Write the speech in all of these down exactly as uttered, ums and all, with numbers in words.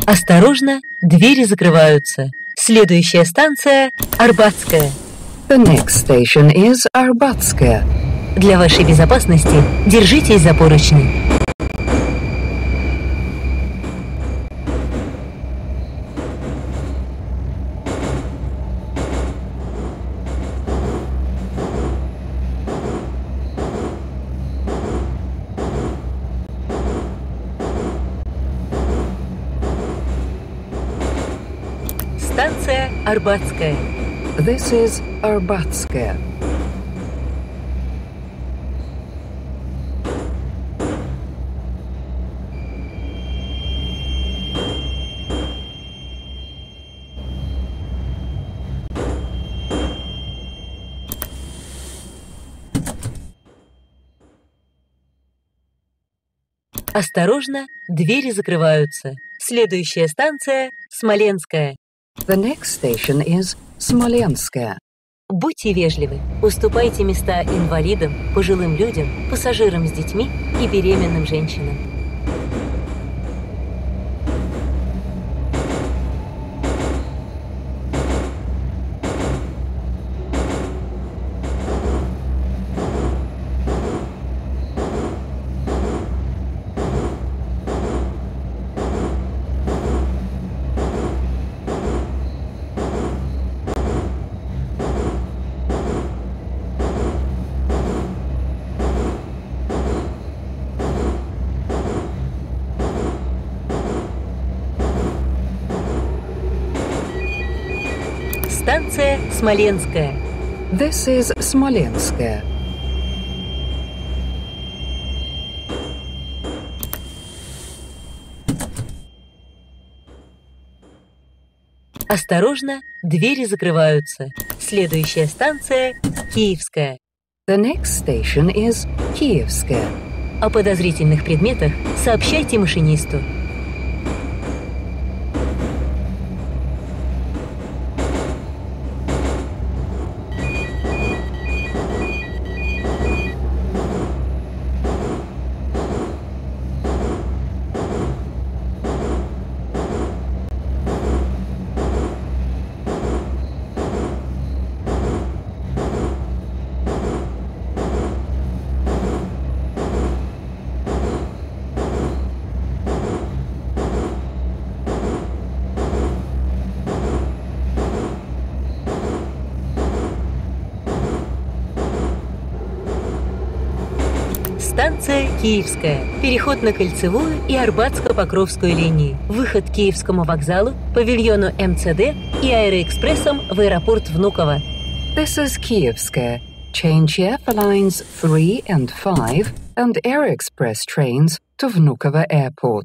Осторожно, двери закрываются. Следующая станция – Арбатская. The next station is Arbatskaya. Для вашей безопасности держитесь за поручни. Станция Арбатская. This is Arbatskaya. Осторожно, двери закрываются. Следующая станция – Смоленская. The next station is Smolenskaya. Будьте вежливы, уступайте места инвалидам, пожилым людям, пассажирам с детьми и беременным женщинам. Станция Смоленская. This is Smolenskaya. Осторожно, двери закрываются. Следующая станция – Киевская. The next station is Kievskaya. О подозрительных предметах сообщайте машинисту. Станция Киевская. Переход на Кольцевую и Арбатско-Покровскую линии. Выход к Киевскому вокзалу, павильону эм цэ дэ и аэроэкспрессом в аэропорт Внуково. This is Kievskaya. Change here for lines three and five and Air Express trains to Vnukovo Airport.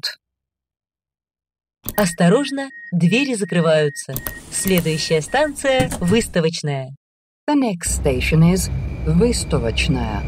Осторожно, двери закрываются. Следующая станция – Выставочная. The next station is Vystavochnaya.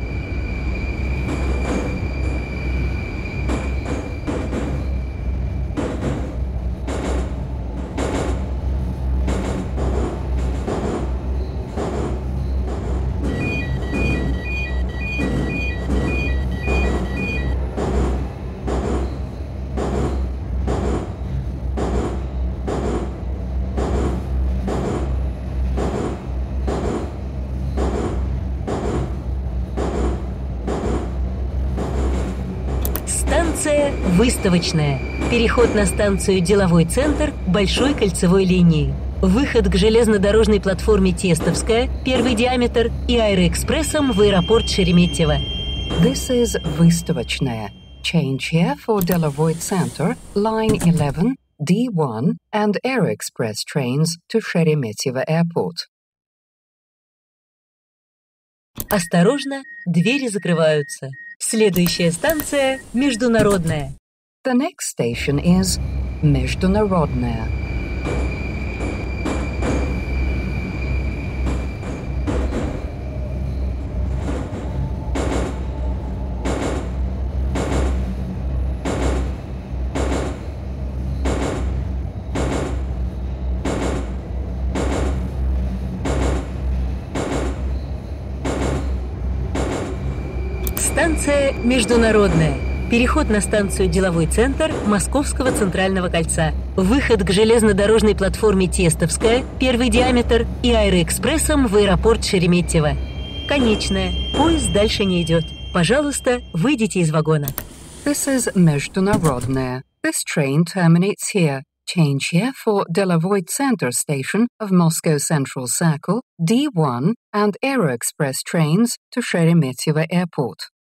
Станция Выставочная. Переход на станцию Деловой центр Большой кольцевой линии. Выход к железнодорожной платформе Тестовская, первый диаметр, и аэроэкспрессом в аэропорт Шереметьево. This is Vystavochnaya. Change here for Delovoy Center, line eleven, D one, and Air Express trains to Sheremetyevo Airport. Осторожно, двери закрываются. Следующая станция – Международная. The next station is Международная. Станция Международная. Переход на станцию «Деловой центр» Московского центрального кольца. Выход к железнодорожной платформе «Тестовская», первый диаметр, и аэроэкспрессом в аэропорт Шереметьево. Конечная. Поезд дальше не идет. Пожалуйста, выйдите из вагона. This is Международная. This train terminates here. Change here for Delovoy Center station of Moscow Central Circle, D one, and Aeroexpress trains to Sheremetyevo Airport.